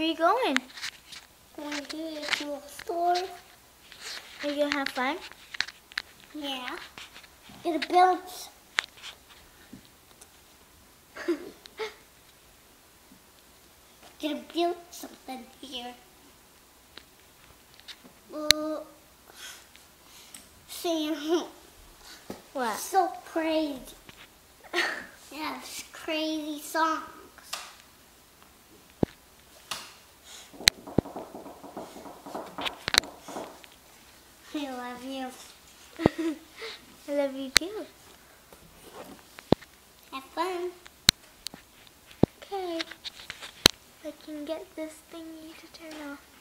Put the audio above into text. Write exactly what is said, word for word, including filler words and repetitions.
you going? Going to the store. Are you gonna have fun? Yeah. Gonna build. Gonna build something here. Uh, Sam. What? So crazy. Yes, crazy songs. I love you. I love you too. Have fun. Okay. I can get this thingy to turn off.